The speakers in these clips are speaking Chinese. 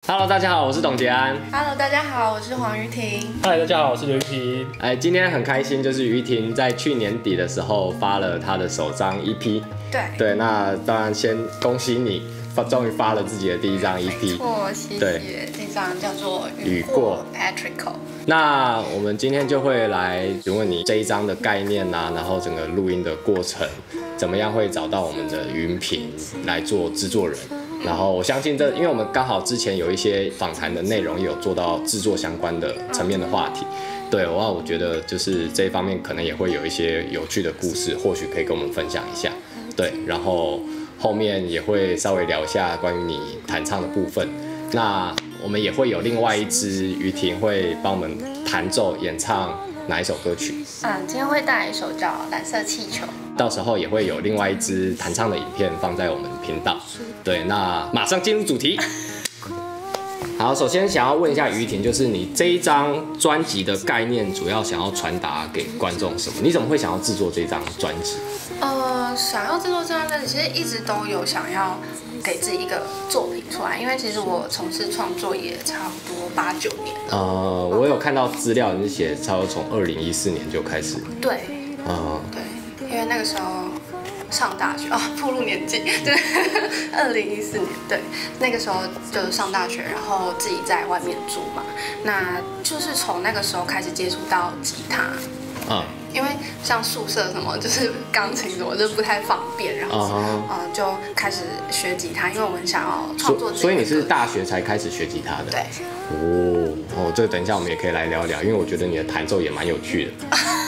Hello， 大家好，我是董杰安。 Hello， 大家好，我是黄瑜婷。 嗨，大家好，我是刘玉婷。 今天很开心，就是瑜婷在去年底的时候发了她的首张 EP。对，那当然先恭喜你，终于发了自己的第一张 EP。 没错，谢谢。这张叫做《雨过 Patrico》。 那我们今天就会来询问你这一张的概念啊，然后整个录音的过程，怎么样会找到我们的云平来做制作人。然后我相信因为我们刚好之前有一些访谈的内容也有做到制作相关的层面的话题，对，我觉得就是这一方面可能也会有一些有趣的故事，或许可以跟我们分享一下，对，然后后面也会稍微聊一下关于你弹唱的部分，那我们也会有另外一支瑜婷会帮我们弹奏演唱哪一首歌曲？ 今天会带来一首叫《蓝色气球》， 到时候也会有另外一支弹唱的影片放在我们频道。对，那马上进入主题。好，首先想要问一下瑜婷，就是你这一张专辑的概念，主要想要传达给观众什么？你怎么会想要制作这张专辑？ 想要制作这张专辑，其实一直都有想要给自己一个作品出来，因为其实我从事创作也差不多8、9年了。 我有看到资料，你是写差不多从2014年就开始。 对。对，因为那个时候上大学暴露年纪，对，2014年，对，那个时候就上大学，然后自己在外面住嘛，那就是从那个时候开始接触到吉他。因为像宿舍什么就是钢琴什么就不太方便，然后就开始学吉他，因为我们想要创作。 所以你是大学才开始学吉他的？ 对。 这个等一下我们也可以来聊聊，因为我觉得你的弹奏也蛮有趣的。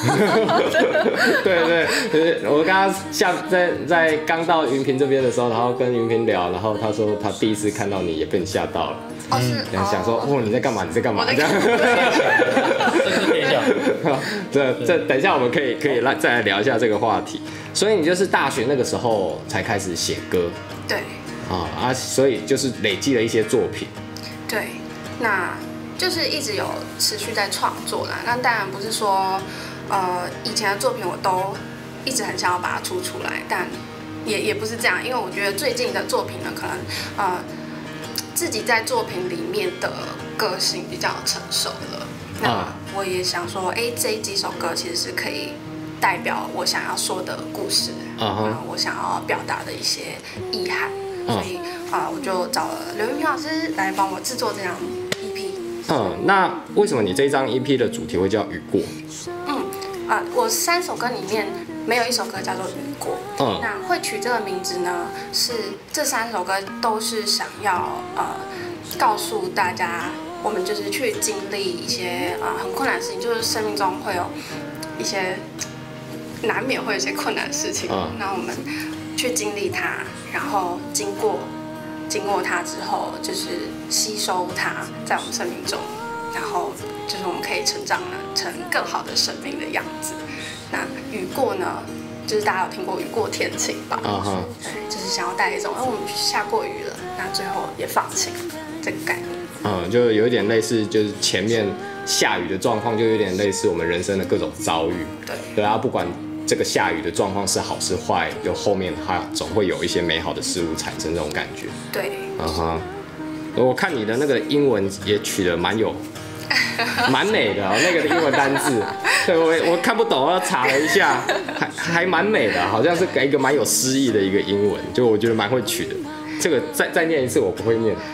对，我刚刚在刚到云平这边的时候，然后跟云平聊，然后他说他第一次看到你也被你吓到了。想说你在干嘛？你在干嘛？这样。这等一下我们可以再来聊一下这个话题。所以你就是大学那个时候才开始写歌。 对。 所以就是累积了一些作品。 对，那就是一直有持续在创作啦。那当然不是说以前的作品我都一直很想要把它出来，但也不是这样，因为我觉得最近的作品呢，可能自己在作品里面的个性比较成熟了。那我也想说，这几首歌其实是可以代表我想要说的故事，我想要表达的一些意涵，所以我就找了刘云平老师来帮我制作这张 EP。 那为什么你这张 EP 的主题会叫雨过？ 我3首歌里面没有一首歌叫做雨过。那会取这个名字呢，是这3首歌都是想要告诉大家，我们就是去经历一些很困难的事情，就是生命中会有一些难免会有一些困难的事情，那我们去经历它，然后经过它之后，就是吸收它在我们生命中，然后就是我们可以成长成更好的生命的样子。那雨过呢，就是大家有听过雨过天晴吧？对，就是想要带一种，我们下过雨了，那最后也放晴这个概念。 就有一点类似，就是前面下雨的状况，就有点类似我们人生的各种遭遇。对啊，不管这个下雨的状况是好是坏，就后面它总会有一些美好的事物产生这种感觉。 对。 我看你的那个英文也取得蛮美的那个英文单字，对我看不懂，我查了一下，还蛮美的，好像是一个蛮有诗意的一个英文，就我觉得蛮会取的。这个再念一次，我不会念。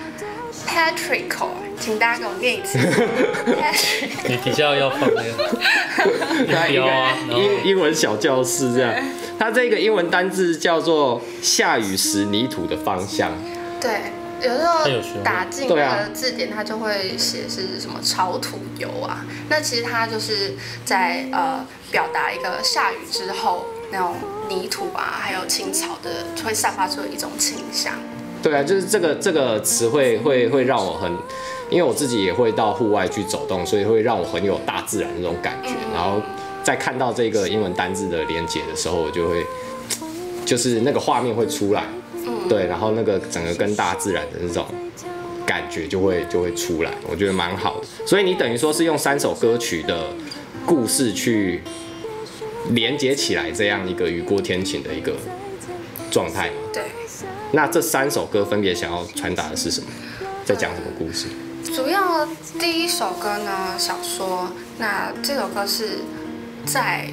Patrico， 请大家给我念一次。 你底下要放那个标啊， 英文小教室这样。它这个英文单字叫做下雨时泥土的方向。 对。有时候打进那个字典，它就会写是什么潮土油啊。那其实它就是在表达一个下雨之后那种泥土啊，还有青草的会散发出的一种清香。 对啊，就是这个词会让我很，因为我自己也会到户外去走动，所以会让我很有大自然的那种感觉。然后在看到这个英文单字的连结的时候，我就会就是那个画面会出来。对，然后那个整个跟大自然的那种感觉就会出来，我觉得蛮好的。所以你等于说是用3首歌曲的故事去连接起来，这样一个雨过天晴的一个状态。 对。 那这3首歌分别想要传达的是什么？ 在讲什么故事？ 主要第一首歌呢，小说。那这首歌是在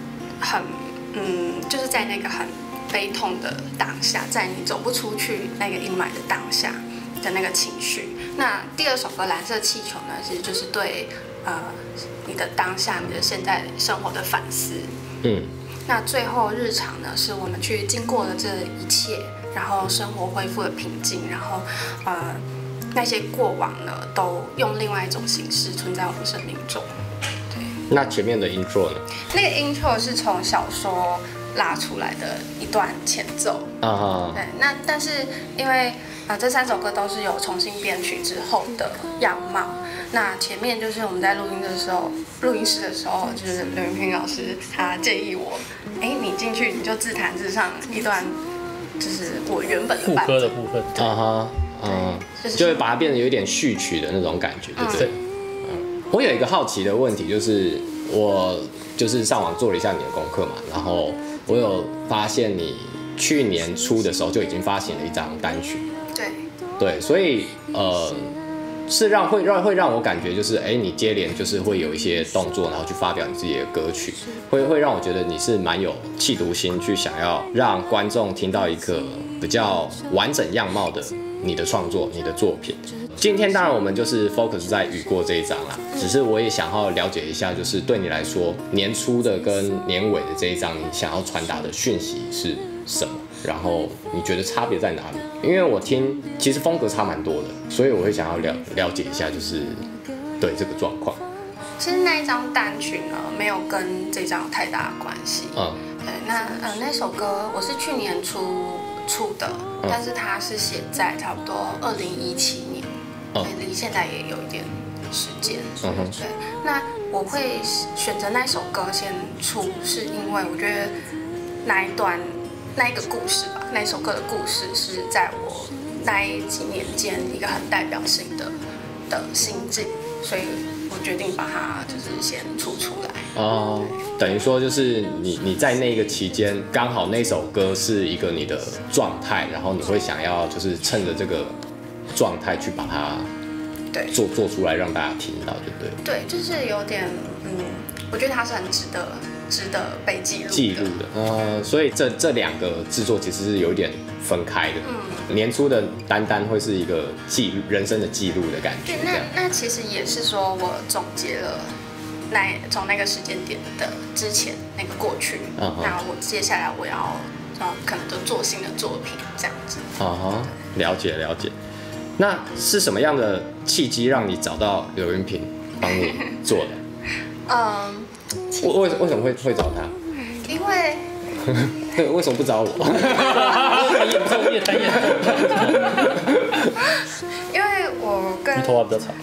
就是在那个很悲痛的当下，在你走不出去那个阴霾的当下的那个情绪。那第二首歌《蓝色气球》呢，其实就是对你的当下、你的现在生活的反思。那最后日常呢，是我们去经过了这一切，然后生活恢复了平静，然后那些过往呢，都用另外一种形式存在我们生命中。对。 那前面的 intro 呢？ 那个 intro 是从小说拉出来的一段前奏。对。那但是因为这3首歌都是有重新编曲之后的样貌。那前面就是我们在录音室的时候，就是刘云平老师他建议我，你进去你就自弹自唱一段，就是我原本的副歌的部分。 就会把它变得有一点序曲的那种感觉，对不对？我有一个好奇的问题，就是我就是上网做了一下你的功课嘛，然后我有发现你去年初的时候就已经发行了一张单曲。对，所以是会让我感觉就是，你接连就是会有一些动作，然后去发表你自己的歌曲，会让我觉得你是蛮有企图心，去想要让观众听到一个比较完整样貌的你的创作、你的作品。今天当然我们就是 focus 在雨过这一张啦，只是我也想要了解一下，就是对你来说，年初的跟年尾的这一张，你想要传达的讯息是什么？然后你觉得差别在哪里？因为我听其实风格差蛮多的，所以我会想要了解一下，就是对这个状况。 其实那一张单曲呢，没有跟这张有太大的关系。对，那首歌我是去年出的，但是它是写在差不多2017年，离现在也有一点时间。对，那我会选择那首歌先出，是因为我觉得那一个故事吧，那首歌的故事是在我那几年间一个很代表性的心境，所以我决定把它就是先出来。 等于说就是你在那个期间，刚好那首歌是一个你的状态，然后你会想要就是趁着这个状态去把它做出来让大家听到，对不对？ 对，就是有点我觉得它是很值得被记录的。所以这2个制作其实是有点分开的。年初的单会是一个人生的记录的感觉。 对，那其实也是说我总结了从那个时间点的之前那个过去，那我接下来我要可能就做新的作品这样子。 了解。那是什么样的契机让你找到刘云平帮你做的？为什么会找他？ 因为对，为什么不找我？ 太严重，你也太严重。 因为我跟你头发比较长。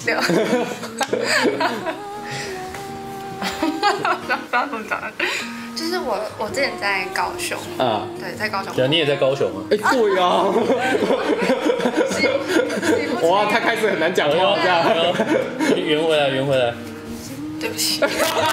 不要这么讲。就是我之前在高雄对，在高雄。 对，你也在高雄啊？ 对呀。哇，他开始很难讲话这样。 圆回来。 对不起。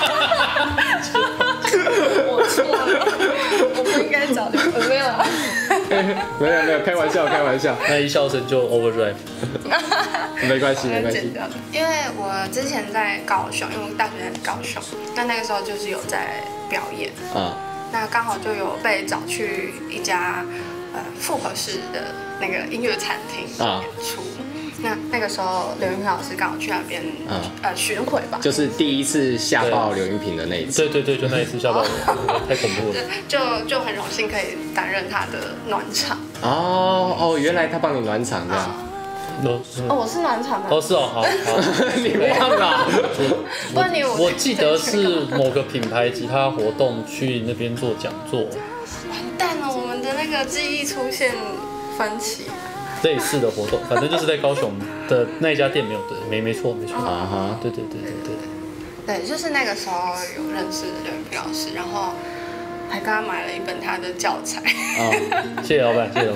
我错了，我不应该找你。没有啊。 没有，开玩笑。 那一笑声就 overdrive。 没关系。 因为我之前在高雄，因为我大学在高雄，那个时候就是有在表演。那刚好就有被找去一家复合式的那个音乐餐厅演出。那个时候刘云平老师刚好去那边巡回吧， 就是第一次吓爆刘云平的那一次。 对，就那一次吓爆我，太恐怖了。就很荣幸可以担任他的暖场。 原来他帮你暖场这样。 我是暖场的。 是哦，好。 你忘了？ 我记得是某个品牌吉他活动去那边做讲座。 完蛋了，我们的那个记忆出现分歧。 类似的活动，反正就是在高雄的那一家店没有对，没错。对。 对，就是那个时候有认识刘云平老师，然后还跟他买了一本他的教材。 谢谢老板。对，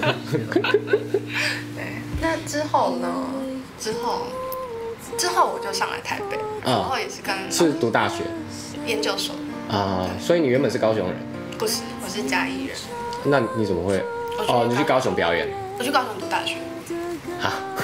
那之后呢？之后我就上来台北，然后也是读大学研究所。 所以你原本是高雄人？ 不是，我是嘉义人。 那你怎么会？你去高雄表演？ 我去高雄读大学。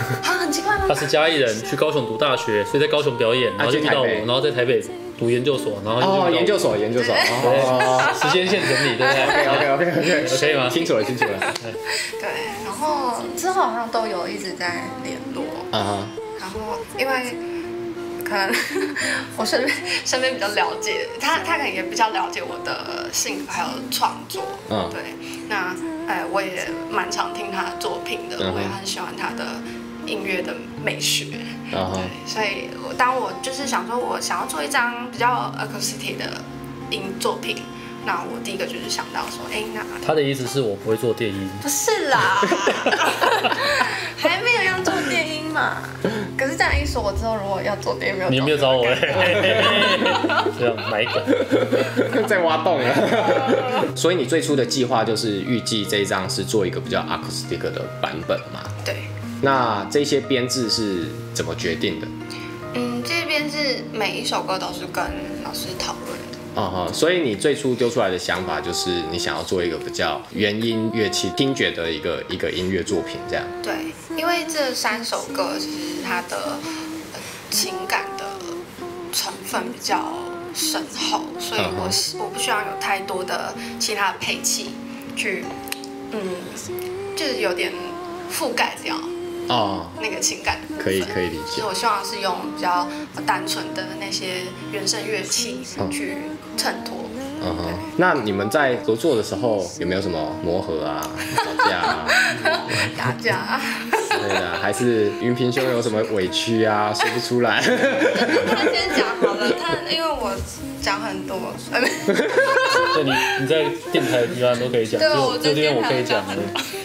很奇怪吗？ 他是嘉义人，去高雄读大学，所以在高雄表演，然后就遇到我，然后在台北读研究所，然后研究所， 对，时间线整理，对不对？OK， 可以吗？ 清楚了。 对，然后之后好像都有一直在联络，然后因为可能我身边比较了解他可能也比较了解我的性格还有创作，对，那我也蛮常听他的作品的，我也很喜欢他的音乐的美学，对，所以当我就是想说我想要做一张比较 acoustic 的作品，那我第一个就是想到说，那他的意思是我不会做电音， 不是啦，还没有要做电音嘛。可是这样一说，我之后如果要做电音， 你没有找我这样埋梗， 在挖洞了。所以你最初的计划就是预计这一张是做一个比较 acoustic 的版本嘛？ 对。 那这些编制是怎么决定的？ 这边是每一首歌都是跟老师讨论的。 所以你最初丢出来的想法就是你想要做一个比较原音乐器听觉的一个音乐作品，这样。 对，因为这3首歌其实它的情感的成分比较深厚，所以我不需要有太多的其他的配器去，就是有点覆盖掉。那个情感可以理解。 所以我希望是用比较单纯的那些原声乐器去衬托。 那你们在合作的时候有没有什么磨合啊、吵架啊、 打架之类的？还是云平兄有什么委屈啊，说不出来？ 他先讲好了，因为我讲很多。 对，你在电台一般都可以讲，就这边我可以讲的。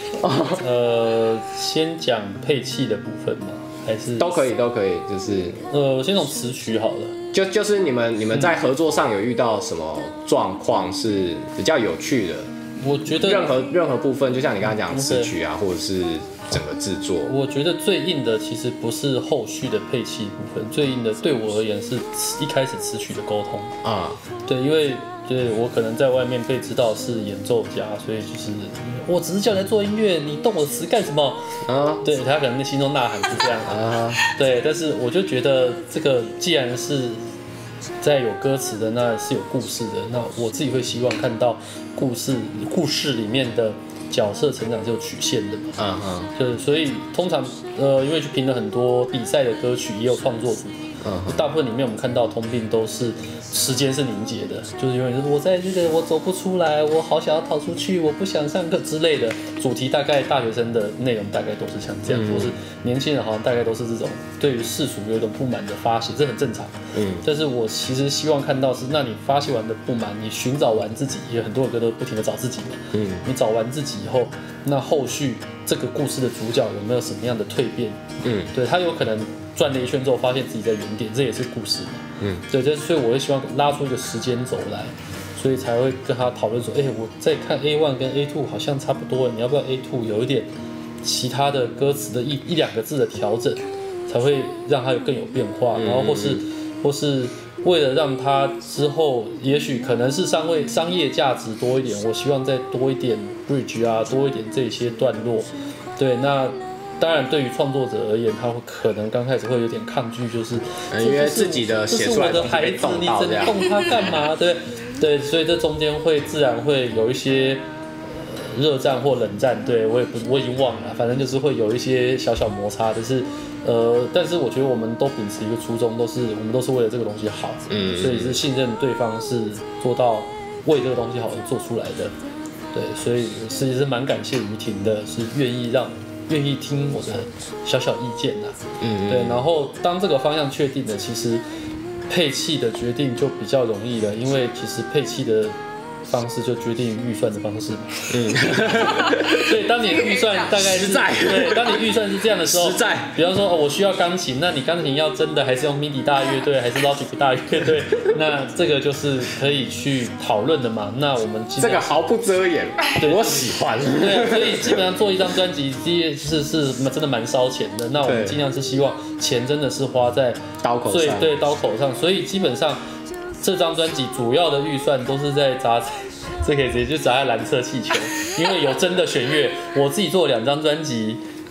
先讲配器的部分吗？还是都可以，就是先从词曲好了。 就是你们在合作上有遇到什么状况是比较有趣的？ 我觉得任何部分，就像你刚才讲词曲啊，或者是整个制作， 我觉得最硬的其实不是后续的配器部分，最硬的对我而言是一开始词曲的沟通啊。对，因为我可能在外面被知道是演奏家，所以就是我只是叫你来做音乐，你动我的词干什么？对，他可能心中呐喊是这样对，但是我就觉得这个既然是在有歌词的，那是有故事的，那我自己会希望看到故事里面的角色成长是有曲线的嘛。对，所以通常因为去评了很多比赛的歌曲，也有创作组。大部分里面我们看到通病都是时间是凝结的，就是永远是我在这个我走不出来，我好想要逃出去，我不想上课之类的主题，大概大学生的内容大概都是像这样，或是年轻人好像大概都是这种对于世俗有一种不满的发泄，这很正常。但是我其实希望看到是，那你发泄完的不满，你寻找完自己，也有很多歌都不停的找自己嘛。你找完自己以后，那后续这个故事的主角有没有什么样的蜕变？对，他有可能转了一圈之后，发现自己在原点，这也是故事嘛。对，所以我会希望拉出一个时间轴来，所以才会跟他讨论说，我在看 A1 跟 A2 好像差不多，你要不要 A2 有一点其他的歌词的一两个字的调整，才会让它更有变化，然后或是为了让它之后，也许可能是商业价值多一点，我希望再多一点 bridge 啊，多一点这些段落。对，那当然，对于创作者而言，他会可能刚开始会有点抗拒，就是因为自己的写出来的孩子，你整动他干嘛？对，所以这中间会自然会有一些热战或冷战。对，我已经忘了，反正就是会有一些小小摩擦。但是我觉得我们都秉持一个初衷，我们都是为了这个东西好，所以是信任对方是做到为这个东西好而做出来的。对，所以其实是蛮感谢于婷的，是愿意听我的小小意见啦。对，然后当这个方向确定了，其实配器的决定就比较容易了，因为其实配器的方式就决定于预算的方式嘛。所以当你预算大概是对，当你预算是这样的时候，比方说我需要钢琴，那你钢琴要真的还是用 MIDI 大乐队，还是 Logic 大乐队？那这个就是可以去讨论的嘛。那我们这个毫不遮掩，我喜欢。 对啊，所以基本上做一张专辑，是真的蛮烧钱的。那我们尽量是希望钱真的是花在刀口上， 对刀口上。所以基本上这张专辑主要的预算都是在砸，这可以直接就砸在蓝色气球，因为有真的弦乐。我自己做2张专辑，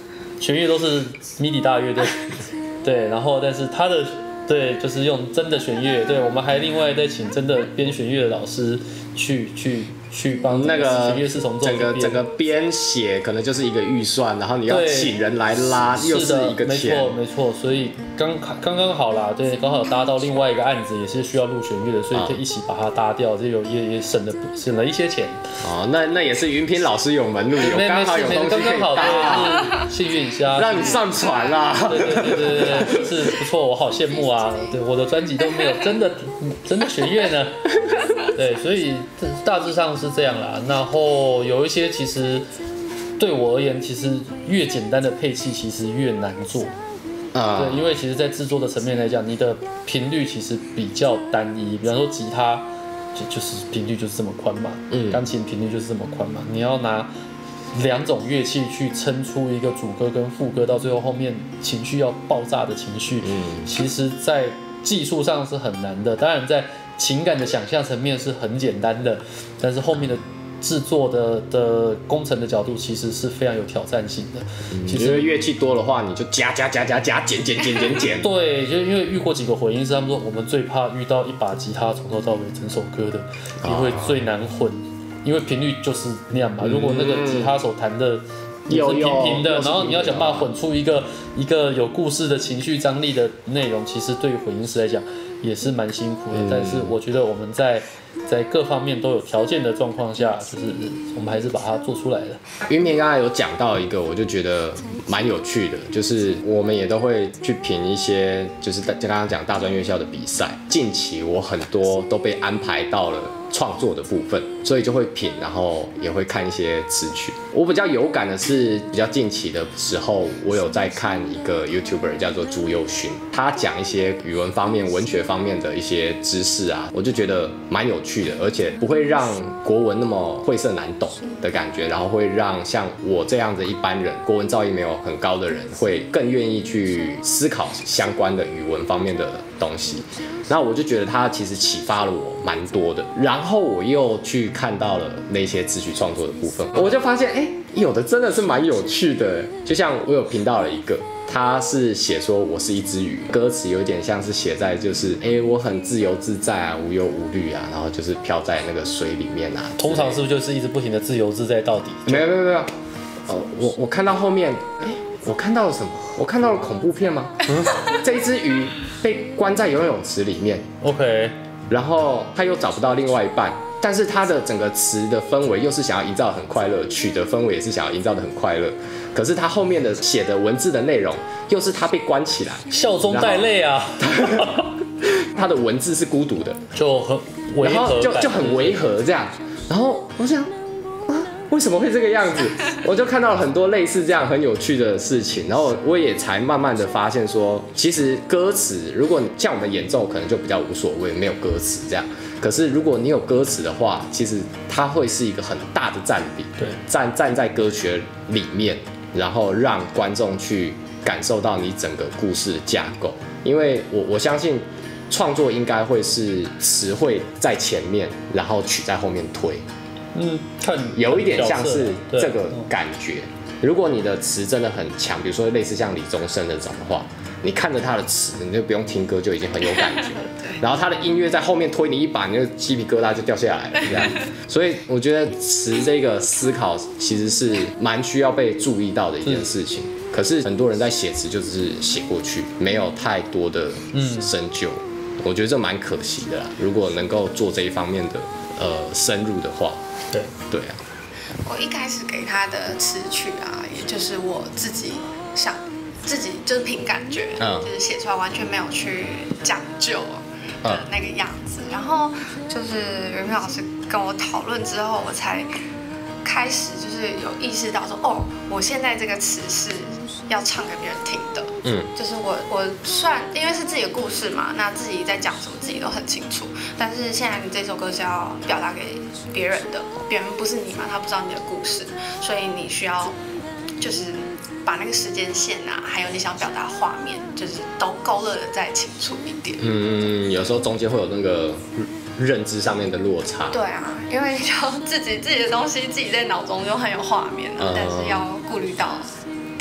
弦乐都是MIDI大乐队，对，然后但是他的对就是用真的弦乐，对，我们还另外再请真的编弦乐的老师去帮那个弦乐四重奏整个编写可能就是一个预算，然后你要请人来拉，又是一个钱， 没错，所以刚刚好啦，对，刚好搭到另外一个案子也是需要录弦乐的，所以可以一起把它搭掉，这也省了一些钱。哦， 那也是云品老师有门路，刚好有东西可以搭， 幸运一下， 让你上传啦。 对，是不错，我好羡慕啊！对，我的专辑都没有真的弦乐呢。对，所以大致上是这样啦。然后有一些其实对我而言，其实越简单的配器其实越难做。对，因为其实在制作的层面来讲，你的频率其实比较单一。比方说吉他就是频率就是这么宽嘛，钢琴频率就是这么宽嘛。你要拿2种乐器去撑出一个主歌跟副歌，到最后面情绪要爆炸的情绪，其实在技术上是很难的。当然在情感的想象层面是很简单的，但是后面的制作的工程的角度其实是非常有挑战性的。 其实乐器多的话，你就加减。 对，就因为遇过几个混音师，他们说我们最怕遇到一把吉他从头到尾整首歌的，因为最难混，因为频率就是那样嘛。如果那个吉他手弹的也是平平的，然后你要想办法混出一个有故事的情绪张力的内容，其实对于混音师来讲也是蛮辛苦的。但是我觉得我们在各方面都有条件的状况下，就是我们还是把它做出来了。 云平刚才有讲到一个，我就觉得蛮有趣的，就是我们也都会去评一些，就是刚刚讲大专院校的比赛。近期我很多都被安排到了创作的部分，所以就会品，然后也会看一些词曲。我比较有感的是，比较近期的时候，我有在看一个 YouTuber 叫做朱佑勋，他讲一些语文方面、文学方面的一些知识啊，我就觉得蛮有趣的，而且不会让国文那么晦涩难懂的感觉，然后会让像我这样的一般人，国文造诣没有很高的人，会更愿意去思考相关的语文方面的东西。然后我就觉得他其实启发了我蛮多的，然后我又去看到了那些词曲创作的部分，我就发现有的真的是蛮有趣的。就像我有频道了一个，他是写说我是一只鱼，歌词有点像是写在就是我很自由自在啊，无忧无虑啊，然后就是飘在那个水里面啊。 通常是不是就是一直不停的自由自在到底？ 没有。我看到后面，我看到了什么？我看到了恐怖片吗？这一只鱼被关在游泳池里面 ，OK， 然后他又找不到另外一半，但是他的整个词的氛围又是想要营造很快乐，曲的氛围也是想要营造的很快乐，可是他后面的写的文字的内容又是他被关起来， 笑中带泪啊， 他的文字是孤独的， 就很违和，然后就很违和这样，然后我想。为什么会这个样子？我就看到了很多类似这样很有趣的事情，然后我也才慢慢的发现说，其实歌词如果像我们演奏可能就比较无所谓，没有歌词这样。可是如果你有歌词的话，其实它会是一个很大的占比， 对， 站在歌曲里面，然后让观众去感受到你整个故事的架构。因为我相信创作应该会是词汇在前面，然后曲在后面推。 看有一点像是这个感觉。如果你的词真的很强，比如说类似像李宗盛那种的话，你看着他的词，你就不用听歌就已经很有感觉了。然后他的音乐在后面推你一把，你就鸡皮疙瘩就掉下来了，这样。所以我觉得词这个思考其实是蛮需要被注意到的一件事情。可是很多人在写词就只是写过去，没有太多的深究。我觉得这蛮可惜的啦。如果能够做这一方面的深入的话。对啊， 我一开始给他的词曲啊，也就是我自己就是凭感觉，就是写出来完全没有去讲究的那个样子。然后就是云平老师跟我讨论之后，我才开始就是有意识到说，我现在这个词是要唱给别人听的。就是我算因为是自己的故事嘛，那自己在讲什么自己都很清楚。但是现在你这首歌是要表达给别人的，别人不是你嘛，他不知道你的故事，所以你需要就是把那个时间线啊，还有你想表达画面，就是都勾勒的再清楚一点。 有时候中间会有那个认知上面的落差。 对啊，因为就自己的东西自己在脑中就很有画面了，但是要顾虑到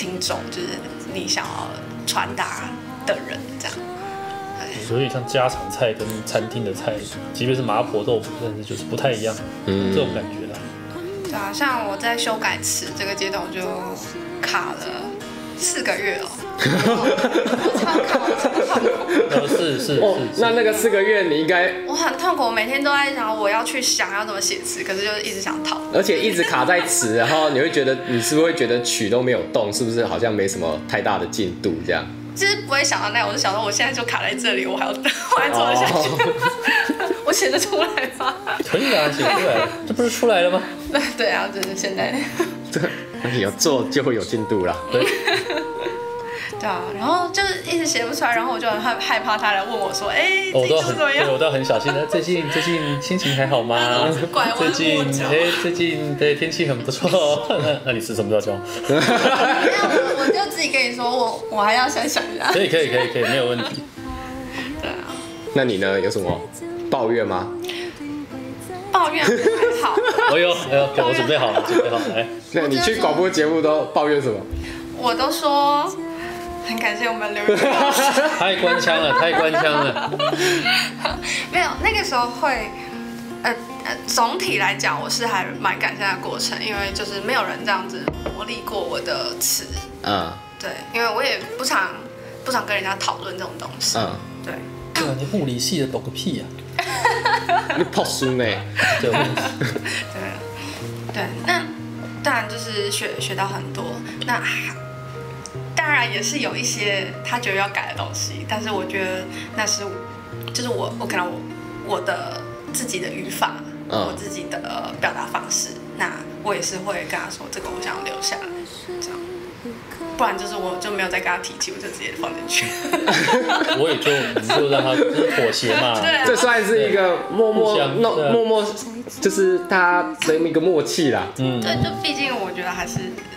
听众，就是你想要传达的人这样。 所以像家常菜跟餐厅的菜，即便是麻婆豆腐，但是就是不太一样，这种感觉啦。 对啊，像我在修改词这个阶段，我就卡了4个月哦。超痛苦。 是。 那个4个月你应该我很痛苦，我每天都在想我要去想要怎么写词，可是就一直想逃， 而且一直卡在词，然后你会觉得你是不是会觉得曲都没有动，是不是好像没什么太大的进度这样？ 就是不会想到那，我就想说我现在就卡在这里，我还做得下去，我写得出来吗？ 可以啊，写出来，这不是出来了吗？ 对啊，就是现在。 你有做就会有进度啦。 对。 对啊，然后就是一直写不出来，然后我就很害怕他来问我说， 我都怎么样？ 我都很小心的。最近心情还好吗？最近对天气很不错。那你吃什么辣椒？ 没有，我就自己跟你说，我还要想想一下。 可以，没有问题。 对啊。 那你呢？有什么抱怨吗？ 抱怨还好。 我准备好了，来。 那你去广播节目都抱怨什么？ 我都说。很感谢我们刘宇老师。 太官腔了。 没有，那个时候会，总体来讲，我是还蛮感谢的过程，因为就是没有人这样子磨砺过我的词。对，因为我也不常跟人家讨论这种东西。对。 对啊，你物理系的懂个屁呀！ 你泡书呢？ 对。 那当然就是学到很多。那当然也是有一些他觉得要改的东西，但是我觉得那是就是我可能我的自己的语法，我自己的表达方式，那我也是会跟他说这个我想要留下来，这样，不然就是我就没有再跟他提起，我就直接放进去。 我也就让他就是妥协嘛， 对啊， 这算是一个默默，就是他的一个默契啦。 对，就毕竟我觉得还是。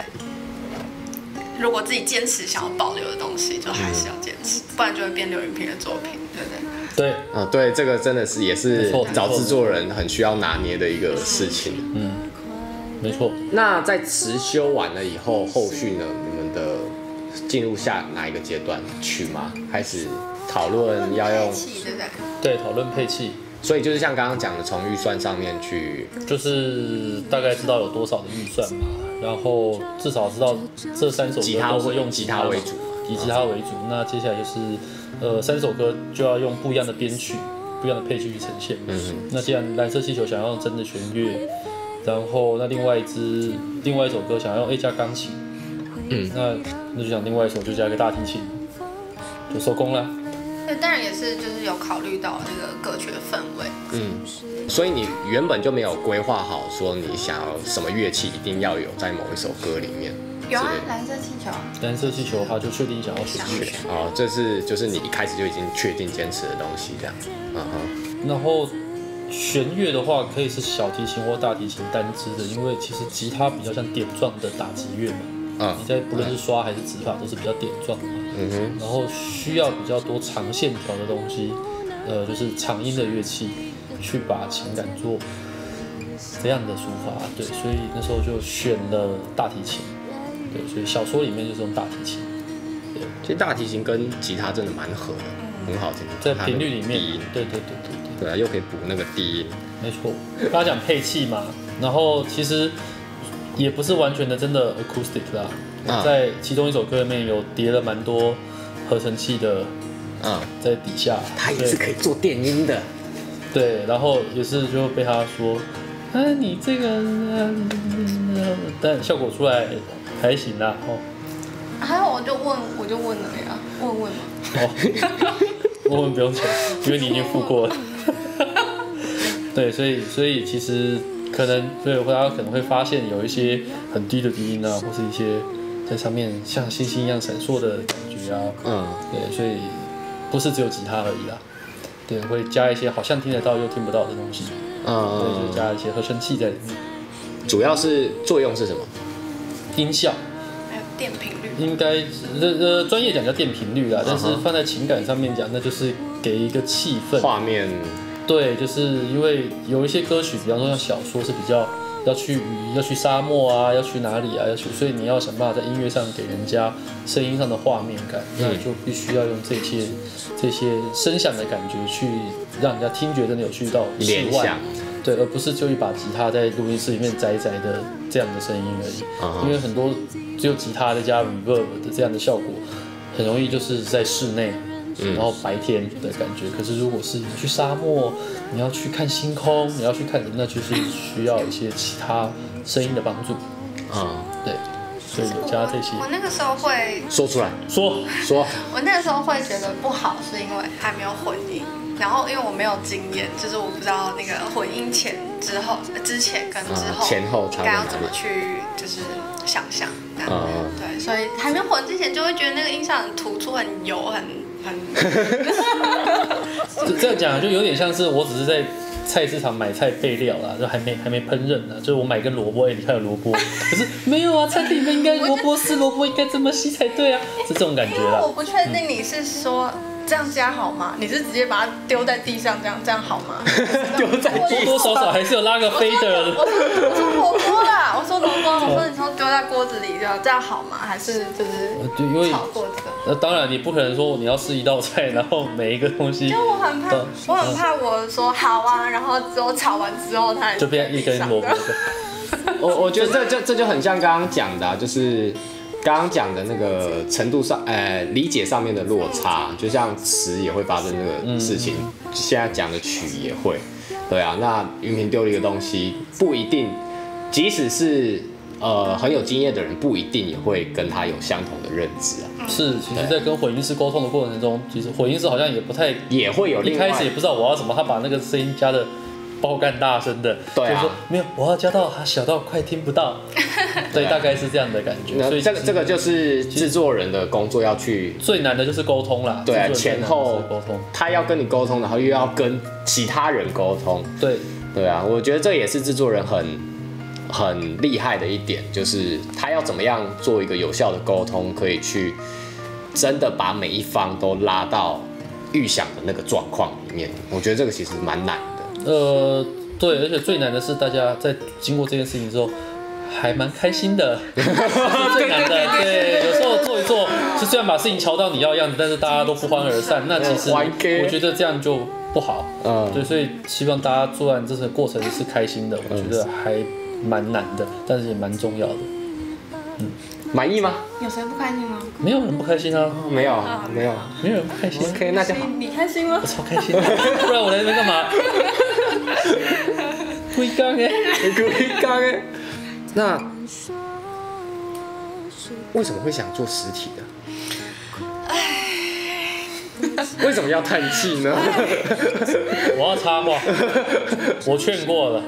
如果自己坚持想要保留的东西，就还是要坚持，不然就会变刘云平的作品，对不对？ 对，对，这个真的是也是找制作人很需要拿捏的一个事情。 没错。 那在词修完了以后，后续呢？你们的进入下哪一个阶段？曲吗？开始讨论要用， 对，讨论配器。 所以就是像刚刚讲的，从预算上面去， 就是大概知道有多少的预算嘛，然后至少知道这3首歌都是用吉他为主，以吉他为主。那接下来就是3首歌就要用不一样的编曲、不一样的配器去呈现。那既然蓝色气球想要用真的弦乐，然后那另外一首歌想要用加钢琴，那就想另外一首就加一个大提琴，就收工了。 对，当然也是就是有考虑到那个歌曲的氛围。 所以你原本就没有规划好说你想要什么乐器一定要有在某一首歌里面。 有啊，蓝色气球。 蓝色气球的话就确定想要选乐。 这是就是你一开始就已经确定坚持的东西这样。 然后弦乐的话可以是小提琴或大提琴单支的，因为其实吉他比较像点状的打击乐嘛。你在不论是刷还是指法都是比较点状的嘛。然后需要比较多长线条的东西，就是长音的乐器，去把情感做这样的抒发。对，所以那时候就选了大提琴。对，所以小说里面就是用大提琴。对， 其实大提琴跟吉他真的蛮合的，很好听。 在频率里面，对。 对啊，又可以补那个低音。 没错，刚刚讲配器嘛，然后其实也不是完全的真的 acoustic 啦。在其中一首歌里面有叠了蛮多合成器的，在底下， 它也是可以做电音的， 对，然后也是就被他说，你这个，但效果出来还行啦， 还有我就问了呀，问嘛， 问不用钱，因为你已经付过了，对，所以其实可能对大家可能会发现有一些很低的低音啊，或是一些。在上面像星星一样闪烁的感觉啊，对，所以不是只有吉他而已啦，对，会加一些好像听得到又听不到的东西，对，就加一些合成器在里面。 主要是作用是什么？ 音效， 还有电频率。 应该专业讲叫电频率啦，但是放在情感上面讲，那就是给一个气氛、 画面。 对，就是因为有一些歌曲，比方说像小说是比较要去沙漠啊，要去哪里啊，所以你要想办法在音乐上给人家声音上的画面感，那你就必须要用这些声响的感觉去让人家听觉真的有去到室外，对，而不是就一把吉他在录音室里面宅宅的这样的声音而已，因为很多只有吉他再加 reverb 的这样的效果，很容易就是在室内。然后白天的感觉，可是如果是你去沙漠，你要去看星空，你要去看什么，那就是需要一些其他声音的帮助。对，所以有加这些。 我那个时候会说出来，说。 我那个时候会觉得不好，是因为还没有混音，然后因为我没有经验，就是我不知道那个混音之前跟之后前后应该要怎么去就是想象。对，所以还没混之前就会觉得那个音效很突出、很油、很。 这样讲就有点像是我只是在菜市场买菜备料啦，就还没烹饪呢。就是我买根萝卜，里面有萝卜，可是没有啊，餐厅里面应该萝卜丝萝卜应该这么细才对啊，是这种感觉啦。 我不确定你是说这样加好吗？你是直接把它丢在地上这样好吗？ 丢在地上， 多多少少还是有拉个fader。 我说火锅啦，我说萝卜，我说你说丢在锅子里这样好吗？还是就是炒过这个？ 当然，你不可能说你要吃一道菜，然后每一个东西。 因为我很怕我说好啊，然后之后炒完之后它就变一根萝卜。 我觉得这就很像刚刚讲的，就是刚刚讲的那个程度上，理解上面的落差，就像词也会发生这个事情，现在讲的曲也会，对啊。那云平丢了一个东西，不一定，即使是很有经验的人，不一定也会跟他有相同的认知啊。 是，其实，在跟混音师沟通的过程中，其实混音师好像也不太， 也会有一开始也不知道我要什么，他把那个声音加的爆干大声的， 对啊， 就说没有，我要加到小到快听不到，对，大概是这样的感觉。所以这个就是制作人的工作要去最难的就是沟通啦， 对啊，前后沟通， 他要跟你沟通，然后又要跟其他人沟通，对啊，我觉得这也是制作人很厉害的一点，就是他要怎么样做一个有效的沟通，可以去真的把每一方都拉到预想的那个状况里面。我觉得这个其实蛮难的。 对，而且最难的是大家在经过这件事情之后，还蛮开心的，是最难的。对，有时候做一做，就虽然把事情瞧到你要的样子，但是大家都不欢而散，那其实我觉得这样就不好。对，所以希望大家做完这个过程是开心的，我觉得还蛮难的，但是也蛮重要的。 满意吗？ 有谁不开心吗？ 没有人不开心啊， 没有人不开心。 OK， 那就好。 你开心吗？ 我超开心的，不然我来这边干嘛？龟缸哎， 那为什么会想做实体的？为什么要叹气呢？ 我要插话，我劝过了，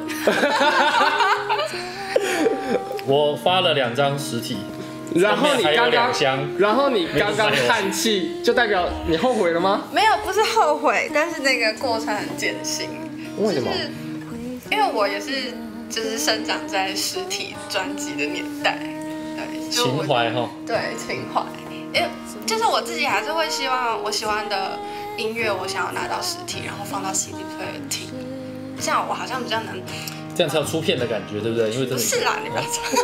我发了2张实体， 然后你刚刚叹气，就代表你后悔了吗？ 没有，不是后悔，但是那个过程很艰辛。 为什么？ 因为我也是就是生长在实体专辑的年代，对， 情怀哈， 对，情怀。因为就是我自己还是会希望我喜欢的音乐，我想要拿到实体，然后放到 CD player 听，这样我好像比较能， 这样才有出片的感觉，对不对？因为真的不是啦，你不要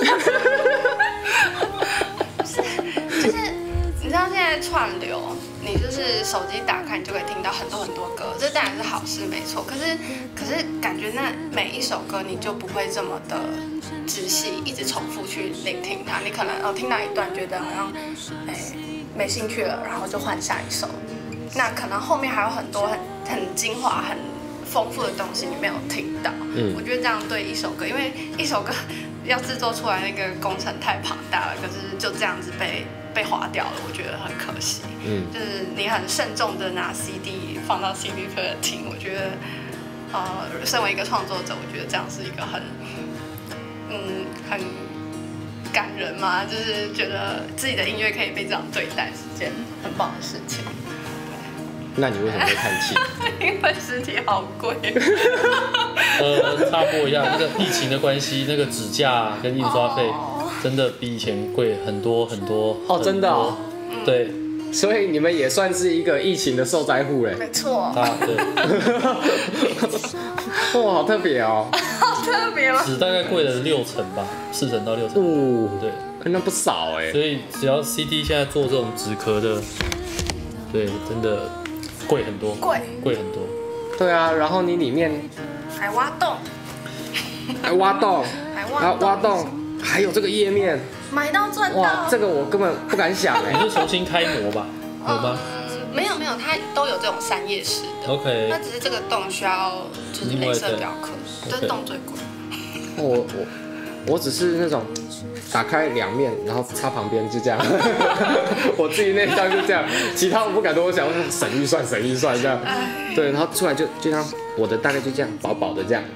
不是，就是你知道现在串流，你就是手机打开，你就可以听到很多很多歌，这当然是好事，没错。可是感觉那每一首歌你就不会这么的仔细，一直重复去聆听它。你可能听到一段觉得好像没兴趣了，然后就换下一首。那可能后面还有很多很精华、很丰富的东西你没有听到。我觉得这样对一首歌，因为一首歌要制作出来那个工程太庞大了，可是就这样子被划掉了，我觉得很可惜。就是你很慎重的拿 CD 放到 CD player 听，我觉得，身为一个创作者，我觉得这样是一个很感人嘛，就是觉得自己的音乐可以被这样对待，是件很棒的事情。 那你为什么会叹气？ 因为实体好贵。 插播一下，那个疫情的关系，那个纸价跟印刷费真的比以前贵很多很多。 真的哦。 对， 所以你们也算是一个疫情的受灾户嘞。 没错。 对。 哇，好特别哦。 好特别吗？ 纸大概贵了6成吧，4成到6成。 哦， 对， 那不少哎。 所以只要 CD 现在做这种纸壳的，对，真的贵很多。贵很多。 对啊，然后你里面还挖洞。 还挖洞，还有这个页面， 买到赚到。 哇，这个我根本不敢想哎。 你是重新开模吧？有吗？ 没有，它都有这种3页式的。 OK。 那只是这个洞需要就是镭射雕刻，这洞最贵。 我只是那种打开2面，然后插旁边就这样。我自己那张就这样，其他我不敢多想，我省预算这样。对，然后出来就这样，我的大概就这样薄薄的这样。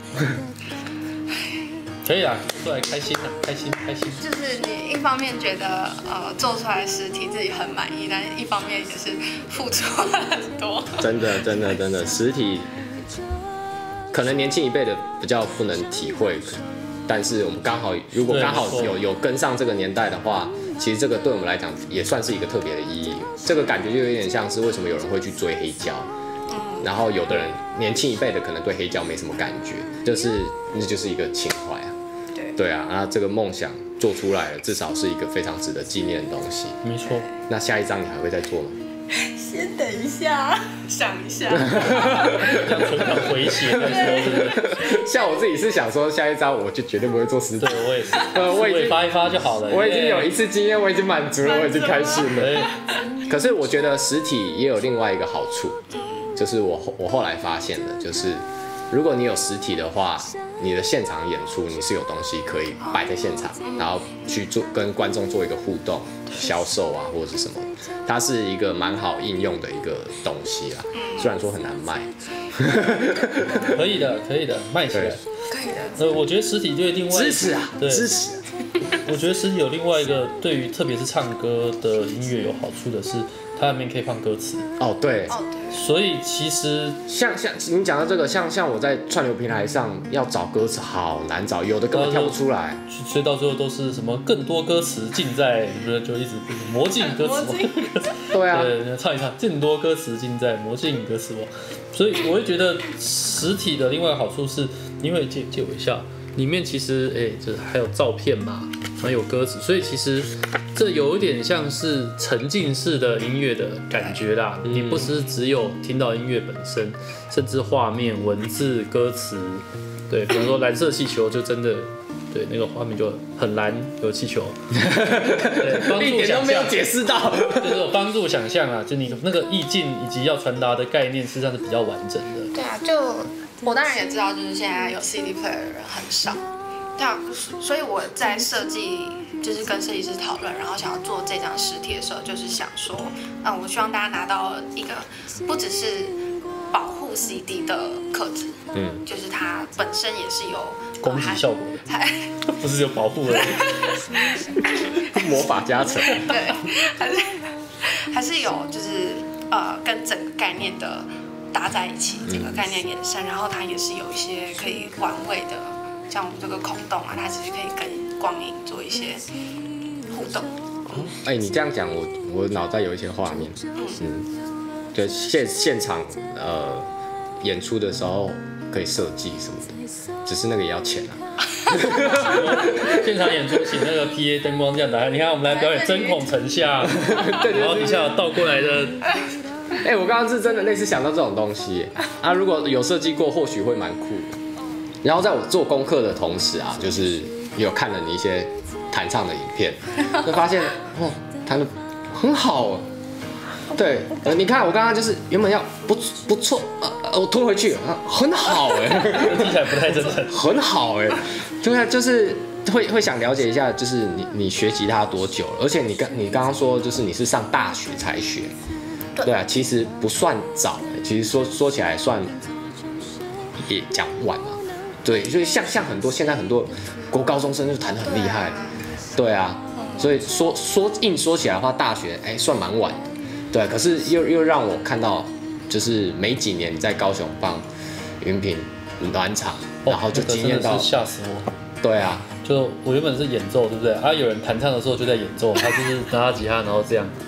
可以啊，做来开心啊，开心。 就是你一方面觉得做出来的实体自己很满意，但一方面也是付出了很多。真的，实体可能年轻一辈的比较不能体会，但是我们如果刚好有跟上这个年代的话，其实这个对我们来讲也算是一个特别的意义。这个感觉就有点像是为什么有人会去追黑胶。然后有的人年轻一辈的可能对黑胶没什么感觉，那就是一个情怀啊。对啊，那这个梦想做出来了，至少是一个非常值得纪念的东西。 没错。 那下一张你还会再做吗？ 先等一下，想一下。 像存款回血再说，是不是？ 像我自己是想说，下一张我就绝对不会做实体。 对，我也是。我已经发一发就好了。 我已经有一次经验，我已经满足了，我已经开心了。可是我觉得实体也有另外一个好处，就是我后来发现的，就是如果你有实体的话，你的现场演出你是有东西可以摆在现场，然后去跟观众做一个互动、销售啊或者是什么，它是一个蛮好应用的一个东西啦。虽然说很难卖。 可以的，卖起来。 可以的。 我觉得实体对另外支持啊，支持。 我觉得实体有另外一个对于特别是唱歌的音乐有好处的是，它里面可以放歌词。 哦，对。 所以其实像您讲到这个，像我在串流平台上要找歌词好难找，有的根本跳不出来， 所以到最后都是什么更多歌词尽在，就一直魔镜歌词网。 对啊， 对，唱一唱，更多歌词尽在魔镜歌词网。所以我会觉得实体的另外一个好处是，因为借我一下，里面其实就是还有照片嘛，还有歌词，所以其实这有一点像是沉浸式的音乐的感觉啦。你不是只有听到音乐本身，甚至画面、文字、歌词，对，比如说蓝色气球就真的。对，那个画面就很蓝，有气球，对，帮助想象， 一点都没有解释到， 就是有帮助想象啊，就你那个意境以及要传达的概念，实际上是比较完整的。 对啊，就我当然也知道，就是现在有 CD player 的人很少，对啊，所以我在设计，就是跟设计师讨论，然后想要做这张实体的时候，就是想说，我希望大家拿到一个不只是保护 CD 的壳子，就是它本身也是有攻击效果的，不是有保护而已， 魔法加成， 对，还是有就是跟整个概念的搭在一起，整个概念延伸，然后它也是有一些可以玩味的，像我们这个孔洞啊，它其实可以跟光影做一些互动。 你这样讲，我脑袋有一些画面，对，现场演出的时候可以设计什么的，只是那个也要钱啊。 现场演出请那个 PA 灯光这样打开，你看我们来表演针孔成像，然后底下有倒过来的。 我刚刚是真的类似想到这种东西啊，如果有设计过，或许会蛮酷的。然后在我做功课的同时啊，就是有看了你一些弹唱的影片，就发现弹得很好。对，你看我刚刚就是原本要不错，我拖回去，很好听起来不太真诚， 很好对啊，就是会想了解一下，就是你学吉他多久了？而且你刚刚说就是你是上大学才学，对啊，其实不算早，其实说起来算也讲不晚嘛。对，所以像现在很多国高中生就弹得很厉害，对啊，所以硬说起来的话，大学算蛮晚的。对，可是又让我看到，就是没几年你在高雄帮云品暖场，然后就惊艳到， 吓死我。 对啊， 就我原本是演奏，对不对？有人弹唱的时候就在演奏，他就是拿他吉他，然后这样，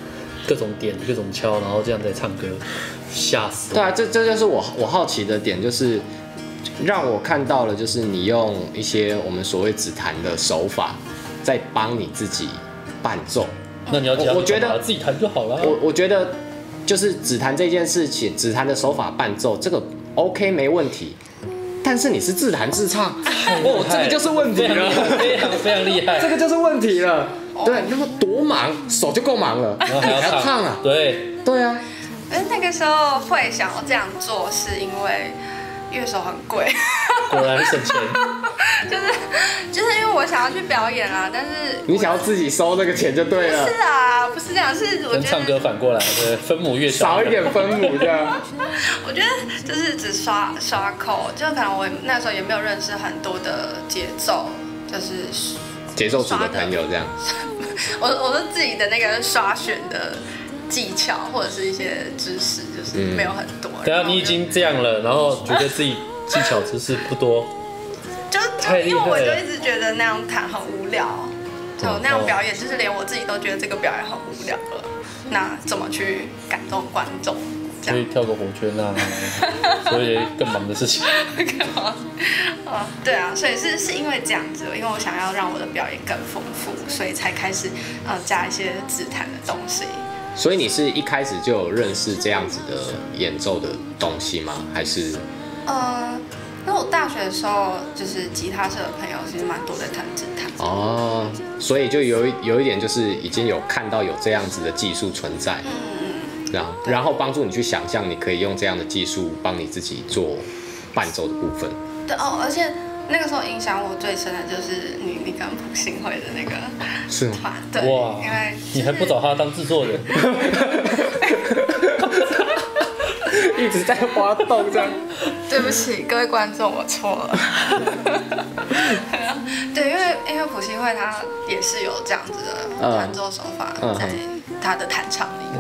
各种点各种敲，然后这样在唱歌，吓死我。 对啊，这就是我好奇的点，就是让我看到了，就是你用一些我们所谓指弹的手法，在帮你自己伴奏。 那你要我觉得自己弹就好了。 我觉得就是指弹这件事情，指弹的手法伴奏这个 OK 没问题。但是你是自弹自唱，这个就是问题了， 非常厉害， 这个就是问题了。对，那么多忙，手就够忙了， 然后还要唱啊， 对啊。 那个时候会想要这样做，是因为乐手很贵， 果然省钱。 就是因为我想要去表演啦，但是你想要自己收那个钱就对了。 不是啊，不是这样，是我觉得跟唱歌反过来，对，分母越少一点分母这样。 我觉得就是只刷扣，就可能我那时候也没有认识很多的节奏，就是节奏组的朋友这样。 我是自己的那个刷选的技巧或者是一些知识，就是没有很多。 对啊，你已经这样了，然后觉得自己技巧知识不多， 就因为我就一直觉得那样弹很无聊，就那样表演，就是连我自己都觉得这个表演很无聊了。那怎么去感动观众？ 所以跳个火圈啊，所以更忙的事情。 对啊，所以是因为这样子，因为我想要让我的表演更丰富，所以才开始加一些指弹的东西。 所以你是一开始就有认识这样子的演奏的东西吗？还是？ 因为我大学的时候就是吉他社的朋友其实蛮多在弹指弹。 哦，所以就有一点就是已经有看到有这样子的技术存在。然后帮助你去想象，你可以用这样的技术帮你自己做伴奏的部分。 对哦，而且那个时候影响我最深的就是你跟朴信惠的那个是吗？ 对， 哇， 因为、 你还不找他当制作人， 一直在滑动这样。 对不起各位观众，我错了。对，因为朴信惠他也是有这样子的弹奏手法在他的弹唱里。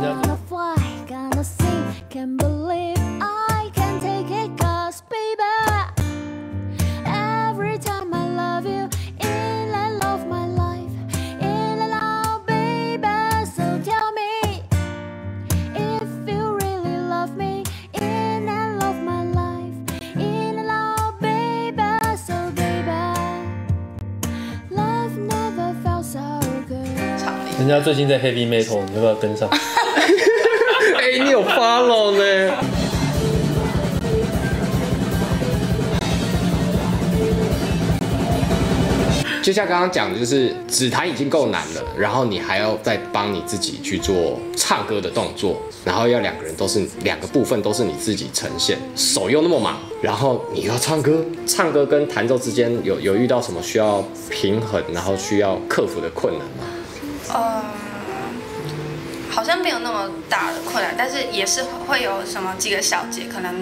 人家最近在 heavy metal， 你要不要跟上？ 你有 follow 呢？就像刚刚讲的，就是指弹已经够难了，然后你还要再帮你自己去做唱歌的动作，然后要两个部分都是你自己呈现，手又那么忙，然后你又要唱歌跟弹奏之间有遇到什么需要平衡，然后需要克服的困难吗？ 好像没有那么大的困难，但是也是会有什么几个小节，可能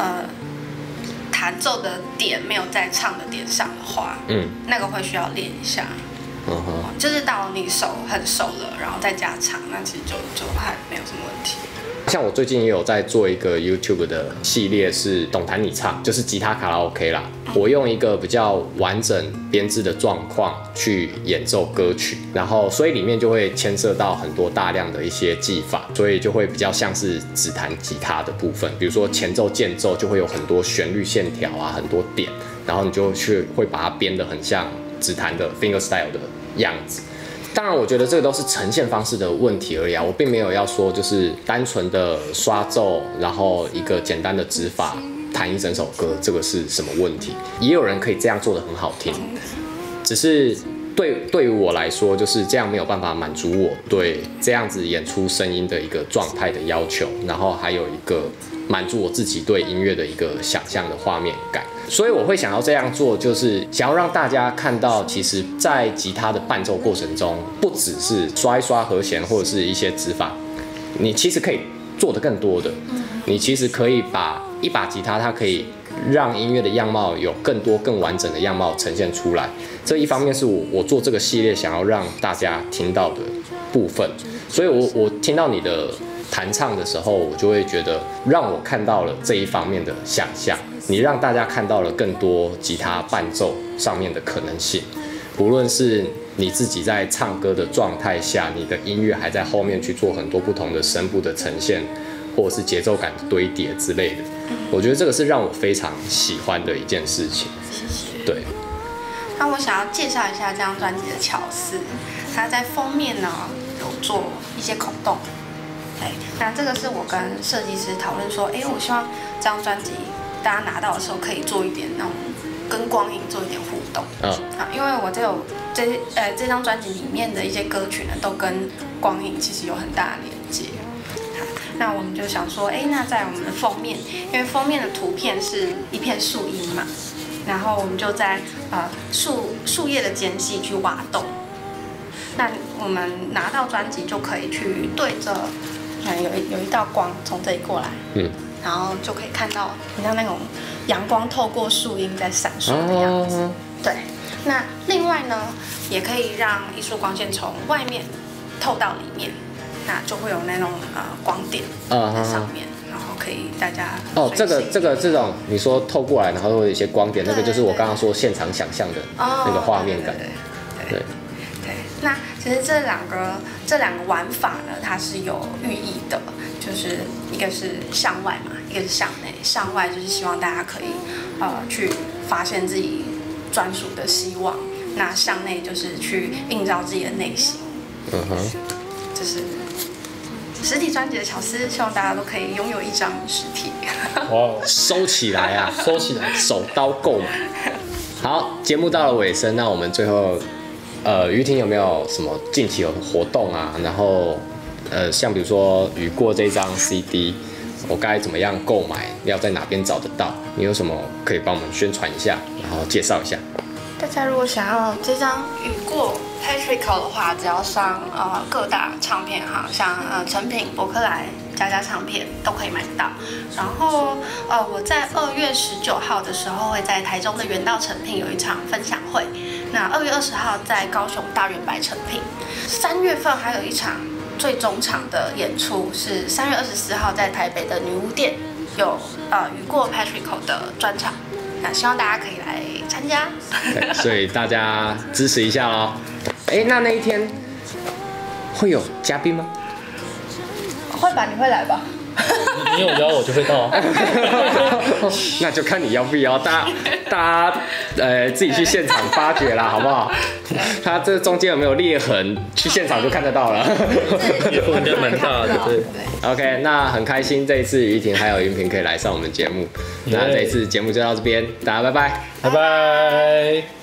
弹奏的点没有在唱的点上的话，那个会需要练一下。就是到你手很熟了，然后再加长，那其实就还没有什么问题。 像我最近也有在做一个 YouTube 的系列，是懂弹你唱，就是吉他卡拉 OK 啦。我用一个比较完整编制的状况去演奏歌曲，然后所以里面就会牵涉到很多大量的一些技法，所以就会比较像是只弹吉他的部分。比如说前奏、间奏就会有很多旋律线条啊，很多点，然后你就会把它编得很像只弹的 fingerstyle 的样子。当然，我觉得这个都是呈现方式的问题而已啊，我并没有要说就是单纯的刷奏，然后一个简单的指法弹一整首歌，这个是什么问题？也有人可以这样做得很好听，只是对于我来说，就是这样没有办法满足我对这样子演出声音的一个状态的要求，然后还有一个满足我自己对音乐的一个想象的画面感。所以我会想要这样做，就是想要让大家看到，其实在吉他的伴奏过程中，不只是刷一刷和弦或者是一些指法，你其实可以做得更多的。你其实可以把一把吉他，它可以让音乐的样貌有更多更完整的样貌呈现出来。这一方面是我做这个系列想要让大家听到的部分。所以我听到你的弹唱的时候，我就会觉得让我看到了这一方面的想象，你让大家看到了更多吉他伴奏上面的可能性，不论是你自己在唱歌的状态下，你的音乐还在后面去做很多不同的声部的呈现，或者是节奏感的堆叠之类的。我觉得这个是让我非常喜欢的一件事情。 谢谢。 对。 那我想要介绍一下这张专辑的巧思，它在封面呢有做一些孔洞。那这个是我跟设计师讨论说，我希望这张专辑大家拿到的时候可以做一点那种跟光影做一点互动。因为我这张专辑里面的一些歌曲呢，都跟光影其实有很大的连接。那我们就想说，那在我们的封面，因为封面的图片是一片树荫嘛，然后我们就在树叶的间隙去挖洞。那我们拿到专辑就可以去对着，有一道光从这里过来，然后就可以看到很像那种阳光透过树荫在闪烁的样子。对，那另外呢，也可以让艺术光线从外面透到里面。那就会有那种光点在上面，然后可以大家这种你说透过来，然后会有一些光点，那个就是我刚刚说现场想象的那个画面感。对。 那其实这两个玩法呢，它是有寓意的，就是一个是向外嘛，一个是向内。向外就是希望大家可以去发现自己专属的希望，那向内就是去映照自己的内心。这是实体专辑的巧思，希望大家都可以拥有一张实体。 哇，收起来啊，收起来，手刀购买。好，节目到了尾声，那我们最后，于婷有没有什么近期有活动啊？然后，像比如说雨过这张 CD， 我该怎么样购买？要在哪边找得到？你有什么可以帮我们宣传一下，然后介绍一下？ 大家如果想要这张雨过 Patrico 的话，只要上各大唱片行，像诚品、博客来、佳佳唱片都可以买到。然后我在2月19号的时候会在台中的元道诚品有一场分享会，那2月20号在高雄大圆白诚品，3月份还有一场最终场的演出是3月24号在台北的女巫店有雨过 Patrico 的专场。那希望大家可以来参加， 所以大家支持一下咯。那一天会有嘉宾吗？ 会吧，你会来吧？ 你有邀我就会到。 那就看你要不要，大家自己去现场发掘啦，好不好？他这中间有没有裂痕，去现场就看得到了。 裂痕应该蛮大的，对。 OK， 那很开心这一次于婷还有云平可以来上我们节目，那这一次节目就到这边，大家拜拜， 拜拜。